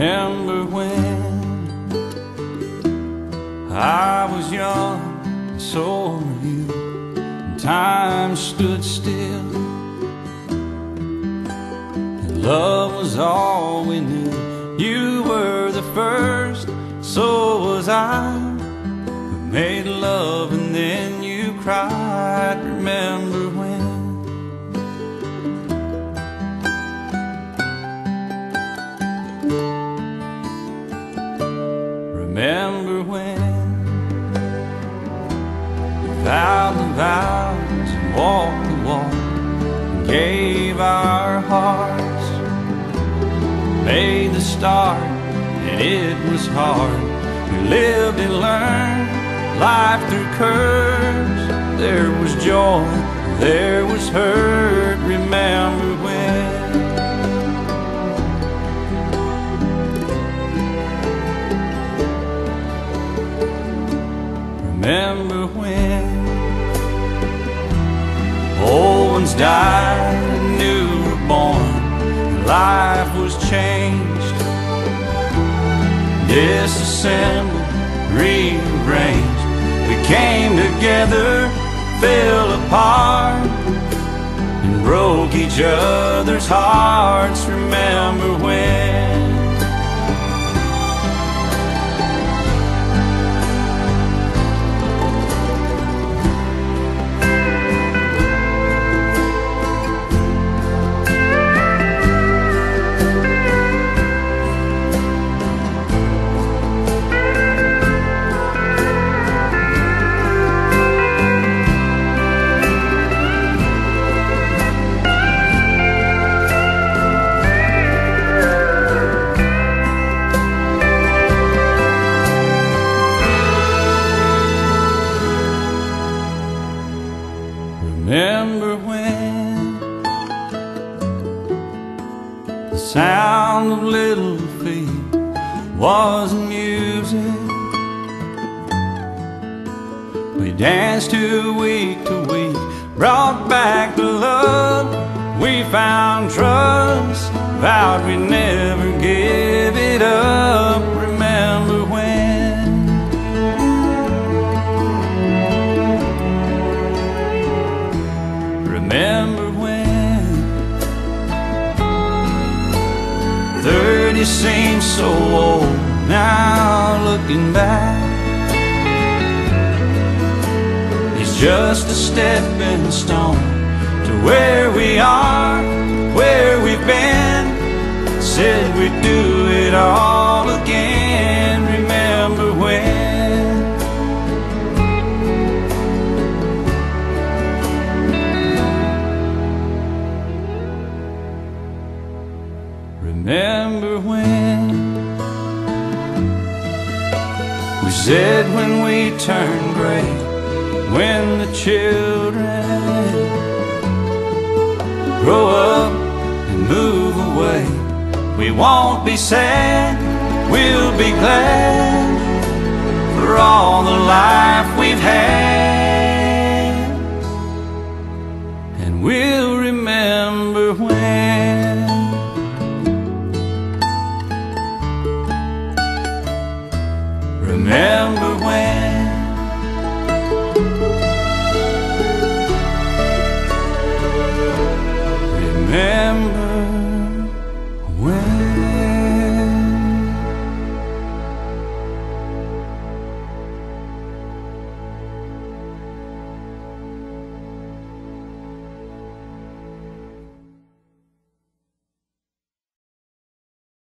Remember when I was young, and so were you, and time stood still, and love was all we knew. You were the first, so was I. We made love and then you cried. Remember when? Remember when we vowed the vows and walked the walk and gave our hearts, made the start and it was hard. We lived and learned life through curves. There was joy, there was hurt. Remember when? Remember when old ones died and new were born, and life was changed, disassembled, rearranged. We came together, fell apart, and broke each other's hearts. Remember when? Remember when the sound of little feet was music? We danced to week, brought back the love. We found trust, vowed we'd never give it up. Remember when? Remember when 30 seems so old now, looking back. It's just a stepping stone to where we are, where we've been. Said we'd do it all again. Remember when? Remember when we said when we turn gray, when the children grow up and move away, we won't be sad, we'll be glad for all the life we've had.